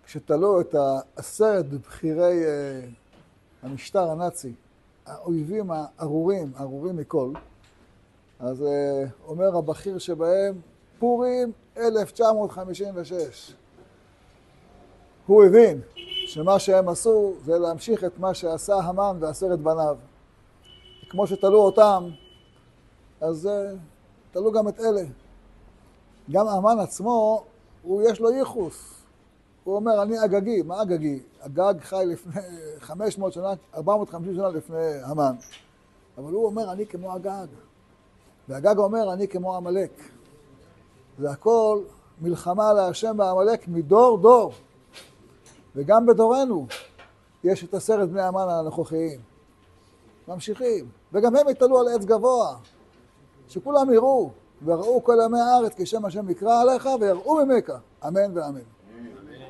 כשתלו את העשרת בבחירי המשטר הנאצי, האויבים הארורים מכל, אז אומר הבכיר שבהם, פורים 1956. הוא הבין שמה שהם עשו זה להמשיך את מה שעשה המן ועשרת בניו. כמו שתלו אותם, אז תלו גם את אלה. גם המן עצמו, יש לו ייחוס. הוא אומר, אני אגגי. מה אגגי? אגג חי לפני 500 שנה, 450 שנה לפני המן. אבל הוא אומר, אני כמו אגג. ואגג אומר, אני כמו עמלק. זה הכל מלחמה להשם בעמלק מדור דור. וגם בדורנו יש את 10 בני המן הנוכחיים. ממשיכים. וגם הם יתעלו על עץ גבוה. שכולם יראו, וראו כל ימי הארץ כשם השם יקרא עליך, ויראו ממך. אמן ואמן.